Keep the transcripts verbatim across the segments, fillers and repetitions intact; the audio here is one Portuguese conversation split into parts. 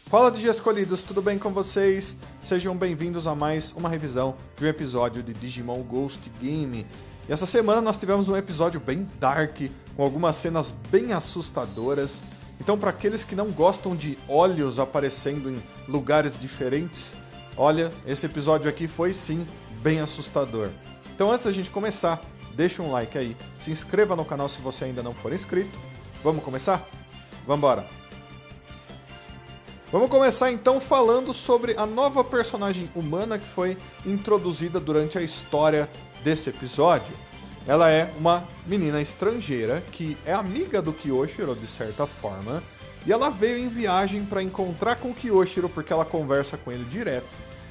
Fala D J Escolhidos, tudo bem com vocês? Sejam bem-vindos a mais uma revisão de um episódio de Digimon Ghost Game. E essa semana nós tivemos um episódio bem dark, com algumas cenas bem assustadoras. Então, para aqueles que não gostam de olhos aparecendo em lugares diferentes, olha, esse episódio aqui foi sim bem assustador. Então, antes da gente começar, deixa um like aí, se inscreva no canal se você ainda não for inscrito. Vamos começar? Vambora! Vamos começar então falando sobre a nova personagem humana que foi introduzida durante a história desse episódio. Ela é uma menina estrangeira que é amiga do Kyoshiro de certa forma, e ela veio em viagem para encontrar com o Kyoshiro porque ela conversa com ele direto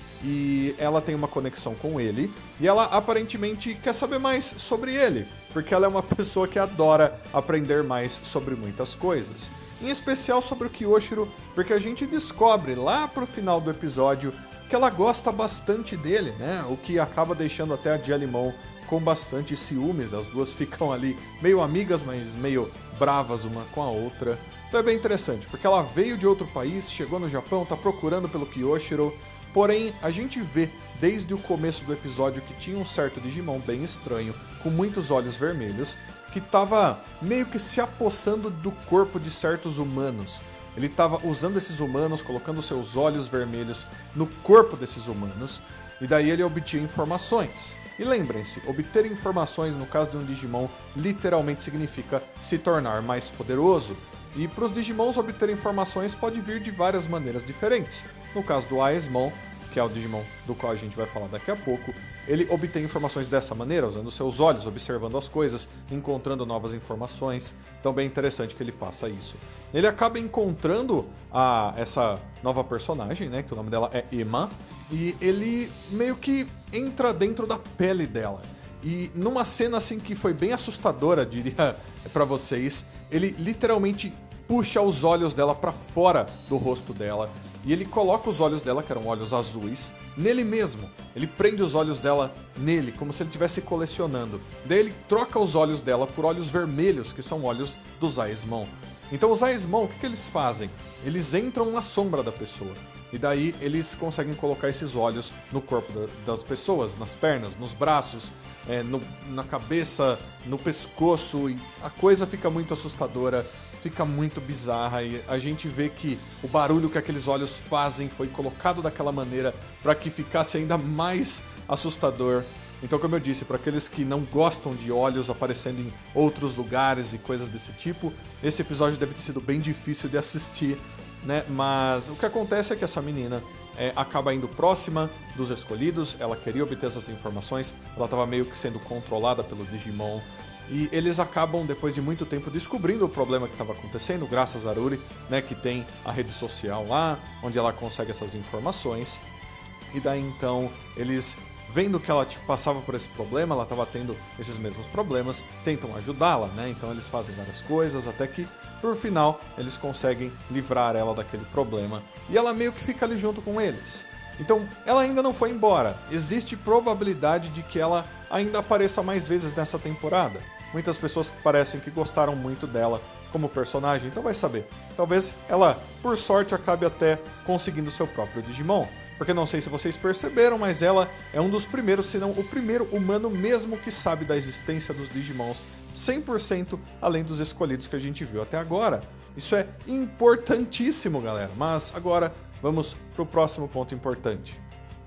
e ela tem uma conexão com ele e ela aparentemente quer saber mais sobre ele, porque ela é uma pessoa que adora aprender mais sobre muitas coisas. Em especial sobre o Kyoshiro, porque a gente descobre lá pro final do episódio que ela gosta bastante dele, né? O que acaba deixando até a Jellimon com bastante ciúmes. As duas ficam ali meio amigas, mas meio bravas uma com a outra. Então é bem interessante, porque ela veio de outro país, chegou no Japão, tá procurando pelo Kyoshiro. Porém, a gente vê desde o começo do episódio que tinha um certo Digimon bem estranho, com muitos olhos vermelhos, que estava meio que se apossando do corpo de certos humanos. Ele estava usando esses humanos, colocando seus olhos vermelhos no corpo desses humanos, e daí ele obtinha informações. E lembrem-se, obter informações no caso de um Digimon literalmente significa se tornar mais poderoso. E para os Digimons obter informações pode vir de várias maneiras diferentes. No caso do Aesmon, que é o Digimon do qual a gente vai falar daqui a pouco, ele obtém informações dessa maneira, usando seus olhos, observando as coisas, encontrando novas informações. Então bem interessante que ele faça isso. Ele acaba encontrando a, essa nova personagem, né, que o nome dela é Emma, e ele meio que entra dentro da pele dela. E numa cena assim que foi bem assustadora, diria pra vocês, ele literalmente puxa os olhos dela pra fora do rosto dela, e ele coloca os olhos dela, que eram olhos azuis, nele mesmo. Ele prende os olhos dela nele, como se ele estivesse colecionando. Daí ele troca os olhos dela por olhos vermelhos, que são olhos dos Aesmon. Então os Aesmon, o que, que eles fazem? Eles entram na sombra da pessoa. E daí eles conseguem colocar esses olhos no corpo da, das pessoas, nas pernas, nos braços, é, no, na cabeça, no pescoço. E a coisa fica muito assustadora, fica muito bizarra. E a gente vê que o barulho que aqueles olhos fazem foi colocado daquela maneira para que ficasse ainda mais assustador. Então, como eu disse, para aqueles que não gostam de olhos aparecendo em outros lugares e coisas desse tipo, esse episódio deve ter sido bem difícil de assistir, né? Mas o que acontece é que essa menina é, acaba indo próxima dos escolhidos, ela queria obter essas informações, ela estava meio que sendo controlada pelo Digimon, e eles acabam, depois de muito tempo, descobrindo o problema que estava acontecendo, graças a Aruri, né, que tem a rede social lá, onde ela consegue essas informações, e daí então eles, vendo que ela tipo, passava por esse problema, ela estava tendo esses mesmos problemas, tentam ajudá-la, né? Então eles fazem várias coisas, até que, por final, eles conseguem livrar ela daquele problema. E ela meio que fica ali junto com eles. Então, ela ainda não foi embora. Existe probabilidade de que ela ainda apareça mais vezes nessa temporada. Muitas pessoas que parecem que gostaram muito dela como personagem, então vai saber. Talvez ela, por sorte, acabe até conseguindo seu próprio Digimon. Porque não sei se vocês perceberam, mas ela é um dos primeiros, se não o primeiro humano mesmo que sabe da existência dos Digimons cem por cento, além dos escolhidos que a gente viu até agora. Isso é importantíssimo, galera. Mas agora vamos para o próximo ponto importante.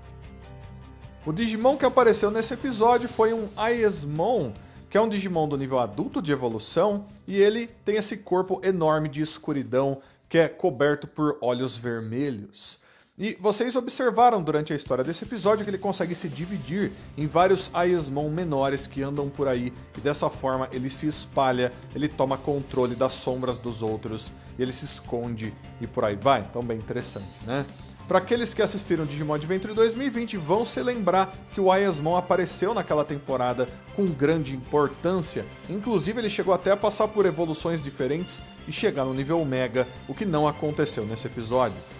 O Digimon que apareceu nesse episódio foi um Aesmon, que é um Digimon do nível adulto de evolução, e ele tem esse corpo enorme de escuridão que é coberto por olhos vermelhos. E vocês observaram durante a história desse episódio que ele consegue se dividir em vários Aesmon menores que andam por aí, e dessa forma ele se espalha, ele toma controle das sombras dos outros, e ele se esconde e por aí vai. Então bem interessante, né? Para aqueles que assistiram Digimon Adventure dois mil e vinte, vão se lembrar que o Aesmon apareceu naquela temporada com grande importância. Inclusive ele chegou até a passar por evoluções diferentes e chegar no nível Mega, o que não aconteceu nesse episódio.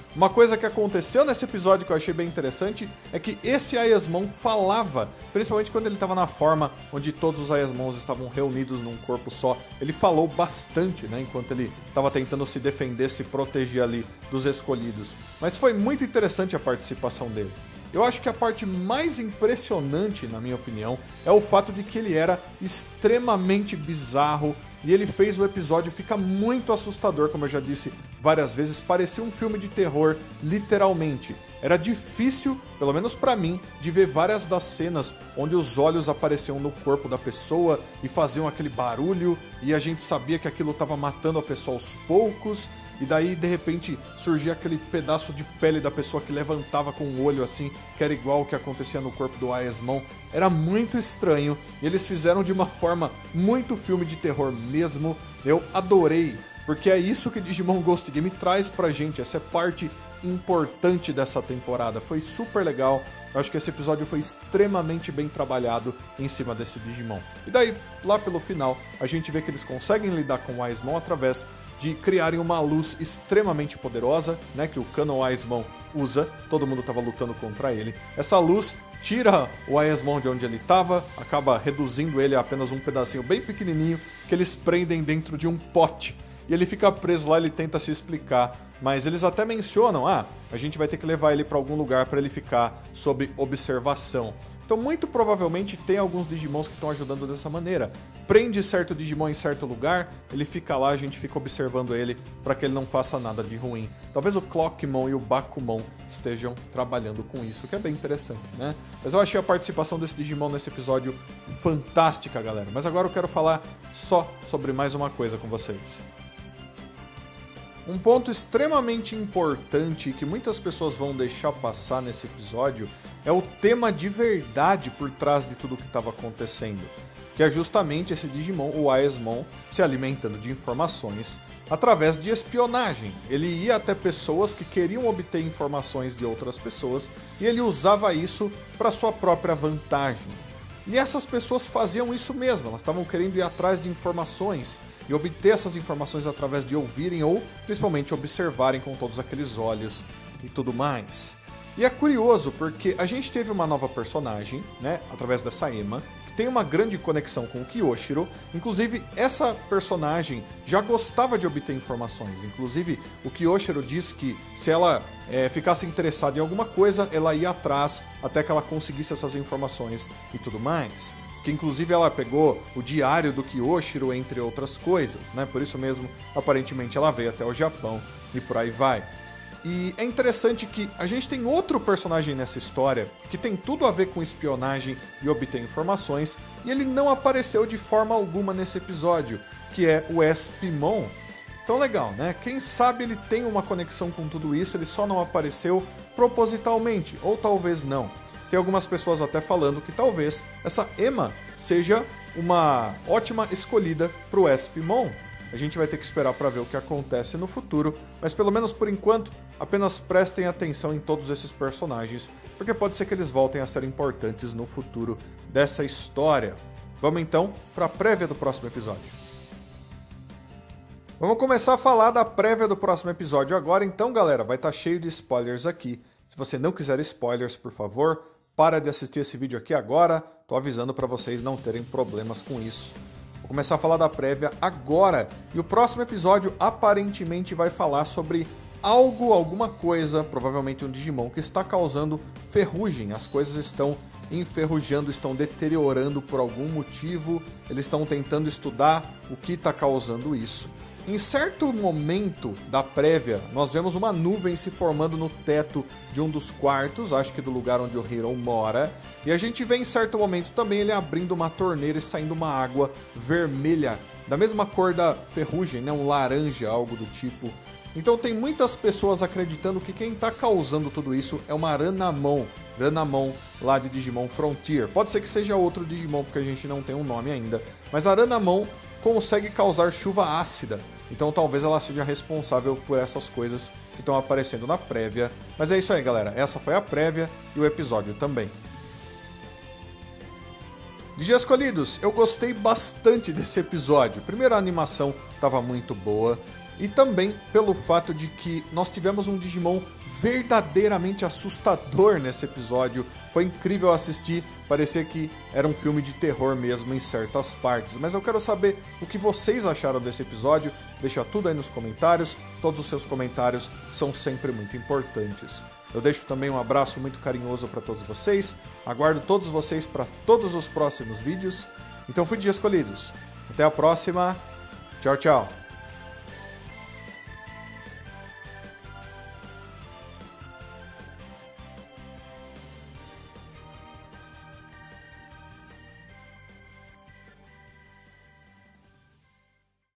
Uma coisa que aconteceu nesse episódio que eu achei bem interessante é que esse Aiasmon falava, principalmente quando ele estava na forma onde todos os Aiasmons estavam reunidos num corpo só. Ele falou bastante, né, enquanto ele estava tentando se defender, se proteger ali dos escolhidos. Mas foi muito interessante a participação dele. Eu acho que a parte mais impressionante, na minha opinião, é o fato de que ele era extremamente bizarro e ele fez o episódio ficar muito assustador, como eu já disse várias vezes, parecia um filme de terror, literalmente. Era difícil, pelo menos pra mim, de ver várias das cenas onde os olhos apareciam no corpo da pessoa e faziam aquele barulho e a gente sabia que aquilo estava matando a pessoa aos poucos. E daí, de repente, surgia aquele pedaço de pele da pessoa que levantava com o olho assim, que era igual o que acontecia no corpo do Aiasmon. Era muito estranho, e eles fizeram de uma forma muito filme de terror mesmo. Eu adorei, porque é isso que Digimon Ghost Game traz pra gente, essa é parte importante dessa temporada. Foi super legal, eu acho que esse episódio foi extremamente bem trabalhado em cima desse Digimon. E daí, lá pelo final, a gente vê que eles conseguem lidar com o Aiasmon através de criarem uma luz extremamente poderosa, né, que o Canon Aiasmon usa, todo mundo estava lutando contra ele. Essa luz tira o Aiasmon de onde ele estava, acaba reduzindo ele a apenas um pedacinho bem pequenininho, que eles prendem dentro de um pote. E ele fica preso lá, ele tenta se explicar, mas eles até mencionam, ah, a gente vai ter que levar ele para algum lugar para ele ficar sob observação. Então, muito provavelmente, tem alguns Digimons que estão ajudando dessa maneira. Prende certo Digimon em certo lugar, ele fica lá, a gente fica observando ele para que ele não faça nada de ruim. Talvez o Clockmon e o Bakumon estejam trabalhando com isso, que é bem interessante, né? Mas eu achei a participação desse Digimon nesse episódio fantástica, galera. Mas agora eu quero falar só sobre mais uma coisa com vocês. Um ponto extremamente importante que muitas pessoas vão deixar passar nesse episódio é o tema de verdade por trás de tudo o que estava acontecendo, que é justamente esse Digimon, o Aiasmon, se alimentando de informações através de espionagem. Ele ia até pessoas que queriam obter informações de outras pessoas e ele usava isso para sua própria vantagem. E essas pessoas faziam isso mesmo, elas estavam querendo ir atrás de informações e obter essas informações através de ouvirem ou principalmente observarem com todos aqueles olhos e tudo mais. E é curioso porque a gente teve uma nova personagem, né, através dessa Ema, que tem uma grande conexão com o Kyoshiro. Inclusive, essa personagem já gostava de obter informações. Inclusive, o Kyoshiro diz que se ela é, ficasse interessada em alguma coisa, ela ia atrás até que ela conseguisse essas informações e tudo mais. Que inclusive ela pegou o diário do Kyoshiro, entre outras coisas, né? Por isso mesmo, aparentemente, ela veio até o Japão e por aí vai. E é interessante que a gente tem outro personagem nessa história que tem tudo a ver com espionagem e obter informações, e ele não apareceu de forma alguma nesse episódio, que é o Espimon. Então legal, né? Quem sabe ele tem uma conexão com tudo isso, ele só não apareceu propositalmente, ou talvez não. Tem algumas pessoas até falando que talvez essa Ema seja uma ótima escolhida para o Espimon. A gente vai ter que esperar para ver o que acontece no futuro, mas pelo menos por enquanto, apenas prestem atenção em todos esses personagens, porque pode ser que eles voltem a ser importantes no futuro dessa história. Vamos então para a prévia do próximo episódio. Vamos começar a falar da prévia do próximo episódio agora, então galera, vai estar cheio de spoilers aqui. Se você não quiser spoilers, por favor, para de assistir esse vídeo aqui agora, tô avisando para vocês não terem problemas com isso. Vou começar a falar da prévia agora, e o próximo episódio aparentemente vai falar sobre algo, alguma coisa, provavelmente um Digimon, que está causando ferrugem. As coisas estão enferrujando, estão deteriorando por algum motivo, eles estão tentando estudar o que está causando isso. Em certo momento da prévia, nós vemos uma nuvem se formando no teto de um dos quartos, acho que do lugar onde o Hiro mora, e a gente vê em certo momento também ele abrindo uma torneira e saindo uma água vermelha, da mesma cor da ferrugem, né? Um laranja, algo do tipo. Então tem muitas pessoas acreditando que quem está causando tudo isso é uma Ranamon, Ranamon lá de Digimon Frontier. Pode ser que seja outro Digimon, porque a gente não tem um nome ainda, mas a Ranamon consegue causar chuva ácida, então talvez ela seja responsável por essas coisas que estão aparecendo na prévia. Mas é isso aí, galera, essa foi a prévia e o episódio também. Digi Escolhidos, eu gostei bastante desse episódio. Primeiro, a animação estava muito boa. e também pelo fato de que nós tivemos um Digimon verdadeiramente assustador nesse episódio. Foi incrível assistir, parecia que era um filme de terror mesmo em certas partes. Mas eu quero saber o que vocês acharam desse episódio, deixa tudo aí nos comentários, todos os seus comentários são sempre muito importantes. Eu deixo também um abraço muito carinhoso para todos vocês, aguardo todos vocês para todos os próximos vídeos. Então fui de Escolhidos, até a próxima, tchau, tchau!